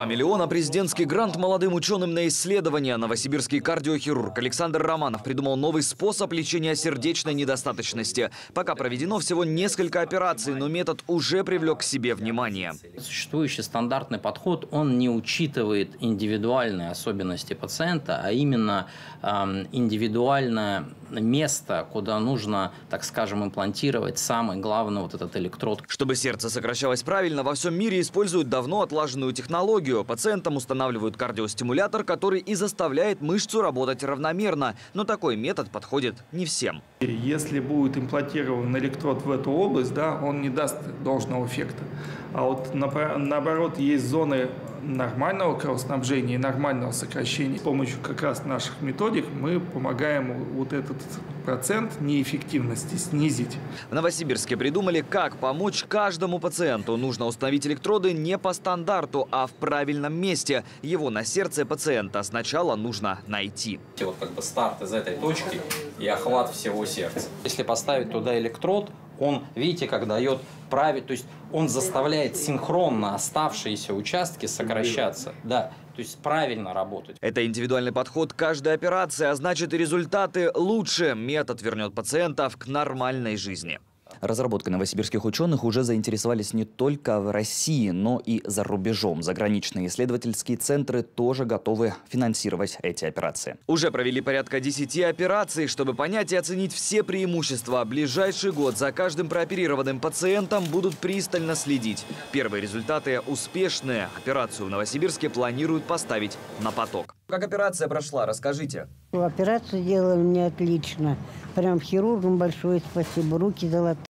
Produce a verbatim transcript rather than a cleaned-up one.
Миллиона президентский грант молодым ученым на исследования. Новосибирский кардиохирург Александр Романов придумал новый способ лечения сердечной недостаточности. Пока проведено всего несколько операций, но метод уже привлек к себе внимание. Существующий стандартный подход, он не учитывает индивидуальные особенности пациента, а именно э, индивидуальное место, куда нужно, так скажем, имплантировать самый главный вот этот электрод. Чтобы сердце сокращалось правильно, во всем мире используют давно отлаженную технологию. Пациентам устанавливают кардиостимулятор, который и заставляет мышцу работать равномерно. Но такой метод подходит не всем. Если будет имплантирован электрод в эту область, да, он не даст должного эффекта. А вот наоборот, есть зоны нормального кровоснабжения и нормального сокращения. С помощью как раз наших методик мы помогаем вот этот процент неэффективности снизить. В Новосибирске придумали, как помочь каждому пациенту. Нужно установить электроды не по стандарту, а в правильном месте. Его на сердце пациента сначала нужно найти. Вот как бы старт из этой точки и охват всего сердца. Если поставить туда электрод, он, видите, как дает править, то есть он заставляет синхронно оставшиеся участки сокращаться, да, то есть правильно работать. Это индивидуальный подход к каждой операции, а значит и результаты лучше. Метод вернет пациентов к нормальной жизни. Разработкой новосибирских ученых уже заинтересовались не только в России, но и за рубежом. Заграничные исследовательские центры тоже готовы финансировать эти операции. Уже провели порядка десяти операций, чтобы понять и оценить все преимущества. Ближайший год за каждым прооперированным пациентом будут пристально следить. Первые результаты успешные. Операцию в Новосибирске планируют поставить на поток. Как операция прошла, расскажите. Операцию делали мне отлично. Прям хирургам большое спасибо. Руки золотые.